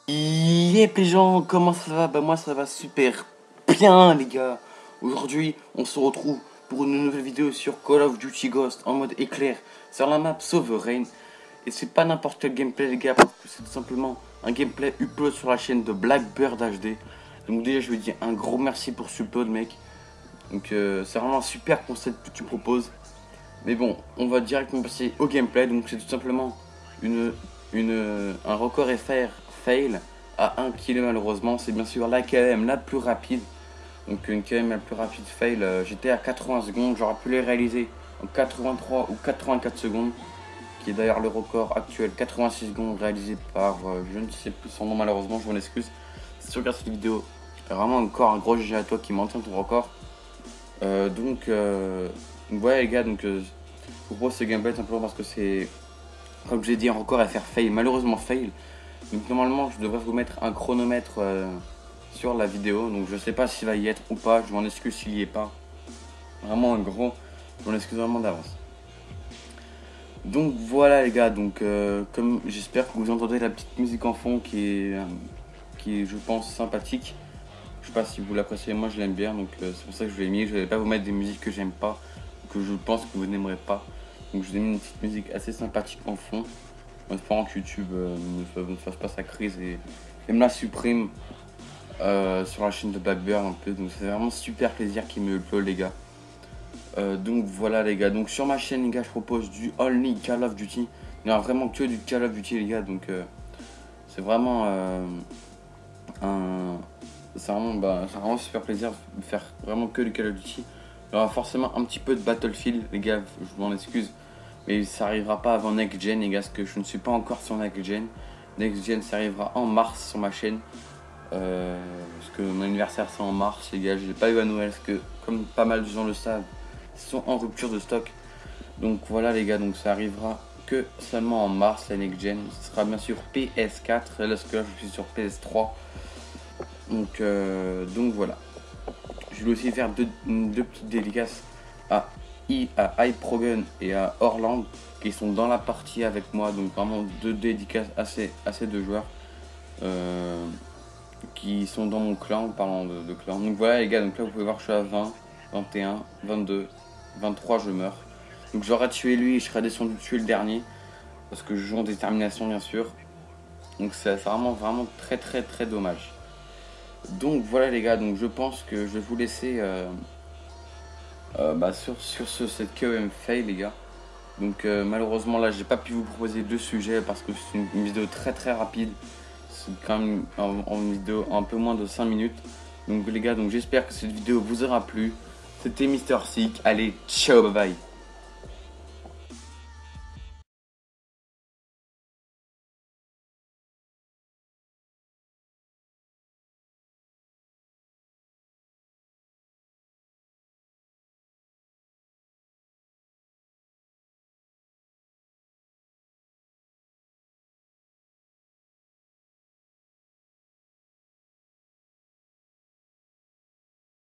Yep les gens, comment ça va? Bah moi ça va super bien les gars. Aujourd'hui on se retrouve pour une nouvelle vidéo sur Call of Duty Ghost en mode éclair sur la map Sovereign. Et c'est pas n'importe quel gameplay les gars, parce que c'est tout simplement un gameplay upload sur la chaîne de Blackbird HD. Donc déjà je veux dire un gros merci pour ce upload mec. Donc c'est vraiment un super concept que tu proposes. Mais bon, on va directement passer au gameplay. Donc c'est tout simplement un record FR fail à 1 km malheureusement. C'est bien sûr la KM la plus rapide. Donc une KM la plus rapide fail. J'étais à 80 secondes. J'aurais pu les réaliser en 83 ou 84 secondes. Qui est d'ailleurs le record actuel. 86 secondes réalisé par je ne sais plus son nom malheureusement. Je m'en excuse. Si tu regardes cette vidéo, vraiment encore un gros GG à toi qui maintient ton record. Donc ouais les gars, donc je vous propose ce gameplay simplement parce que c'est, comme j'ai dit, un record à faire fail, malheureusement fail. Donc normalement je devrais vous mettre un chronomètre sur la vidéo, donc je sais pas s'il va y être ou pas, je m'en excuse s'il y est pas. Vraiment un gros, je m'en excuse vraiment d'avance. Donc voilà les gars, donc comme j'espère que vous entendez la petite musique en fond qui est je pense sympathique. Je sais pas si vous l'appréciez, moi je l'aime bien, donc c'est pour ça que je l'ai mis. Je vais pas vous mettre des musiques que j'aime pas, que je pense que vous n'aimerez pas. Donc je vous ai mis une petite musique assez sympathique en fond, en espérant que YouTube ne fasse pas sa crise et me la supprime sur la chaîne de Blackbird un peu. Donc c'est vraiment super plaisir qu'il me upload les gars. Donc voilà les gars, donc sur ma chaîne les gars je propose du Only Call of Duty. Il n'y a vraiment que du Call of Duty les gars, donc c'est vraiment c'est vraiment super plaisir de faire vraiment que du Call of Duty. Il y aura forcément un petit peu de Battlefield les gars, je m'en excuse, mais ça arrivera pas avant Next Gen les gars, parce que je ne suis pas encore sur Next Gen. Next Gen ça arrivera en mars sur ma chaîne, parce que mon anniversaire c'est en mars les gars. Je n'ai pas eu à Noël parce que, comme pas mal de gens le savent, ils sont en rupture de stock. Donc voilà les gars, donc ça arrivera que seulement en mars la Next Gen. Ce sera bien sûr PS4, et là ce que là je suis sur PS3. Donc voilà. Je vais aussi faire deux petites dédicaces à iProgun et à Orland qui sont dans la partie avec moi. Donc vraiment deux dédicaces assez de joueurs qui sont dans mon clan, parlant de clan. Donc voilà les gars, donc là vous pouvez voir je suis à 20, 21, 22, 23 je meurs. Donc j'aurais tué lui et je serais descendu tuer le dernier. Parce que je joue en détermination bien sûr. Donc c'est vraiment très dommage. Donc voilà les gars, donc je pense que je vais vous laisser sur cette KOM fail les gars. Donc malheureusement là j'ai pas pu vous proposer deux sujets parce que c'est une vidéo très rapide. C'est quand même une vidéo un peu moins de 5 minutes. Donc les gars, donc j'espère que cette vidéo vous aura plu. C'était Mister Sick, allez ciao bye bye.